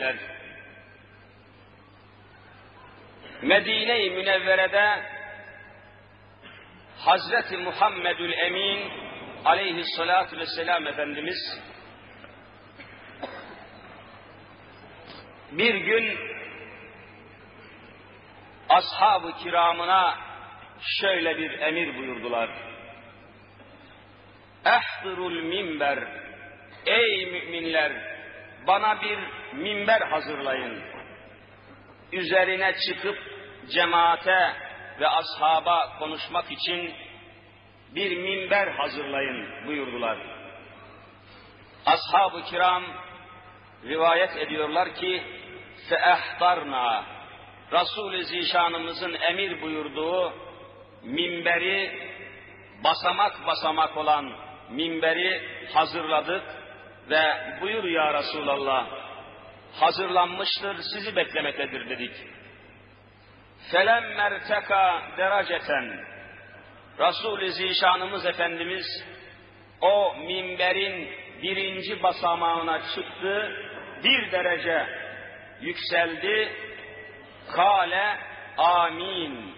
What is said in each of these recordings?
dediler. Medine-i Münevvere'de Hazreti Muhammedül Emin aleyhissalatu vesselam Efendimiz bir gün ashab-ı kiramına şöyle bir emir buyurdular. Ehdirul minber, ey müminler, bana bir minber hazırlayın. Üzerine çıkıp cemaate ve ashaba konuşmak için bir minber hazırlayın buyurdular. Ashab-ı kiram rivayet ediyorlar ki feehtarna, Resul-i Zişanımızın emir buyurduğu minberi, basamak basamak olan minberi hazırladık ve buyur ya Resulallah, hazırlanmıştır, sizi beklemektedir dedik. Felem merteka dereceten, Resul-i Zişanımız Efendimiz o minberin birinci basamağına çıktı, bir derece yükseldi, kâle amin.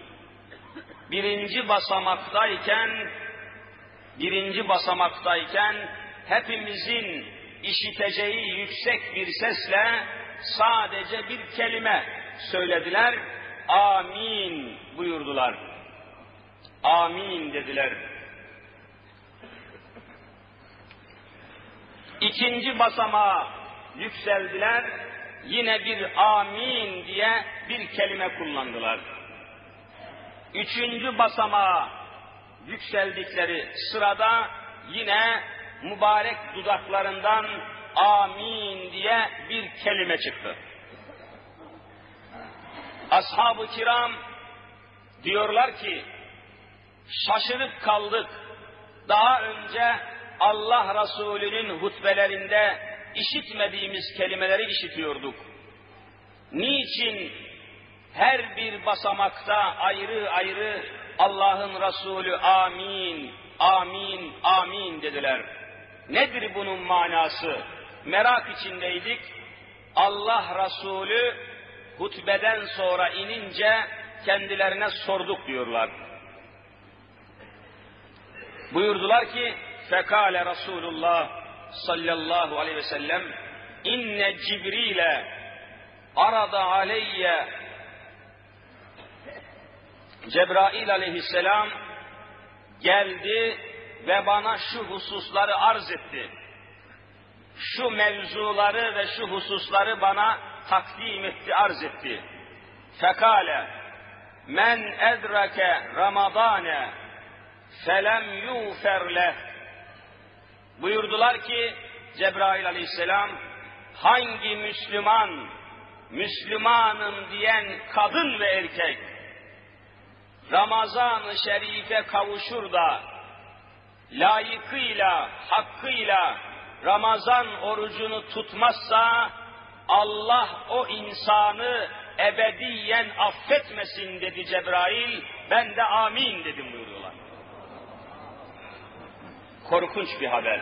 Birinci basamaktayken hepimizin işiteceği yüksek bir sesle sadece bir kelime söylediler, amin buyurdular. Amin dediler. İkinci basamağa yükseldiler, yine bir amin diye bir kelime kullandılar. Üçüncü basamağa yükseldikleri sırada yine mübarek dudaklarından amin diye bir kelime çıktı. Ashab-ı kiram diyorlar ki, şaşırıp kaldık. Daha önce Allah Resulü'nün hutbelerinde işitmediğimiz kelimeleri işitiyorduk. Niçin her bir basamakta ayrı ayrı Allah'ın Resulü amin, amin, amin dediler? Nedir bunun manası? Merak içindeydik. Allah Resulü hutbeden sonra inince kendilerine sorduk diyorlar. Buyurdular ki, fekale Resulullah sallallahu aleyhi ve sellem, inne Cibril'e arada aleyye, Cebrail aleyhisselam geldi ve bana şu hususları arz etti. Şu mevzuları ve şu hususları bana takdim etti, arz etti. Fekale, men edrake Ramadane felem yufer leh. Buyurdular ki Cebrail aleyhisselam, hangi Müslüman, Müslümanım diyen kadın ve erkek Ramazan-ı Şerif'e kavuşur da layıkıyla, hakkıyla Ramazan orucunu tutmazsa Allah o insanı ebediyen affetmesin dedi Cebrail. Ben de amin dedim buyuruyorlar. Korkunç bir haber.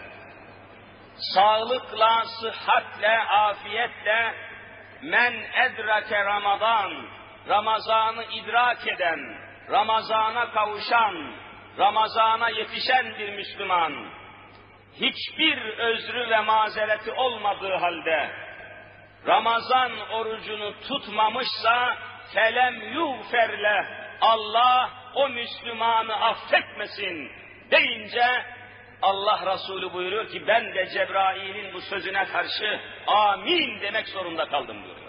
Sağlıkla, sıhhatle, afiyetle men edrake Ramazan, Ramazan'ı idrak eden, Ramazan'a kavuşan, Ramazan'a yetişen bir Müslüman, hiçbir özrü ve mazereti olmadığı halde Ramazan orucunu tutmamışsa felem yuğfer leh, Allah o Müslümanı affetmesin deyince Allah Resulü buyuruyor ki ben de Cebrail'in bu sözüne karşı amin demek zorunda kaldım buyuruyor.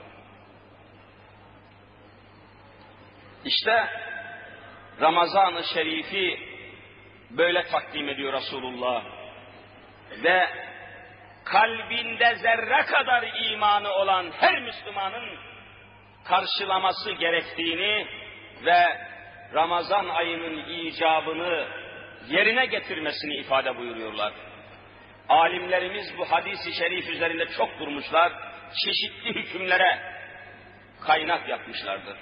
İşte Ramazan-ı Şerif'i böyle takdim ediyor Resulullah ve kalbinde zerre kadar imanı olan her Müslümanın karşılaması gerektiğini ve Ramazan ayının icabını yerine getirmesini ifade buyuruyorlar. Alimlerimiz bu hadis-i şerif üzerinde çok durmuşlar, çeşitli hükümlere kaynak yapmışlardır.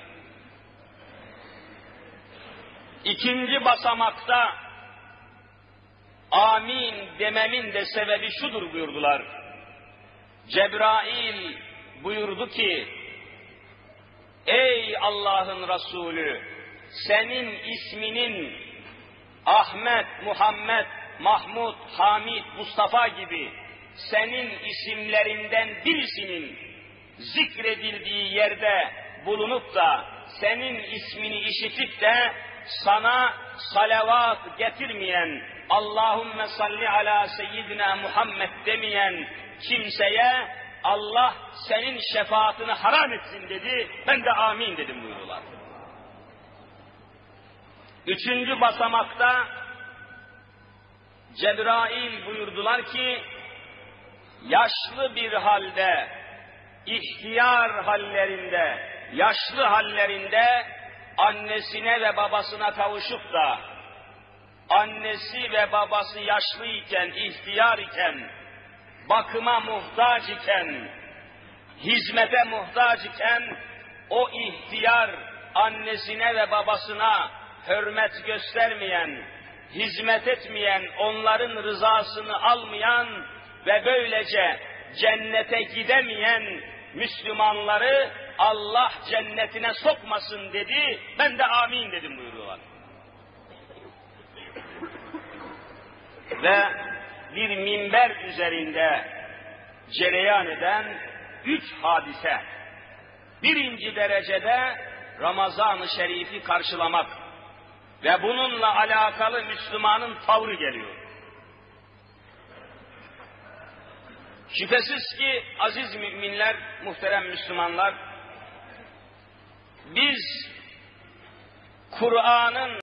İkinci basamakta amin dememin de sebebi şudur buyurdular. Cebrail buyurdu ki, ey Allah'ın Resulü, senin isminin Ahmet, Muhammed, Mahmud, Hamid, Mustafa gibi senin isimlerinden birisinin zikredildiği yerde bulunup da senin ismini işitip de sana salavat getirmeyen, Allahümme salli ala seyyidina Muhammed demeyen kimseye Allah senin şefaatini haram etsin dedi. Ben de amin dedim buyuruyorlar. Üçüncü basamakta Cebrail buyurdular ki, yaşlı bir halde, ihtiyar hallerinde, yaşlı hallerinde annesine ve babasına kavuşup da annesi ve babası yaşlı iken, ihtiyar iken, bakıma muhtaç iken, hizmete muhtaç iken o ihtiyar annesine ve babasına hürmet göstermeyen, hizmet etmeyen, onların rızasını almayan ve böylece cennete gidemeyen Müslümanları Allah cennetine sokmasın dedi. Ben de amin dedim buyuruyorlar. Ve bir minber üzerinde cereyan eden 3 hadise. Birinci derecede Ramazan-ı Şerif'i karşılamak ve bununla alakalı Müslümanın tavrı geliyor. Şüphesiz ki aziz müminler, muhterem Müslümanlar, biz Kur'an'ın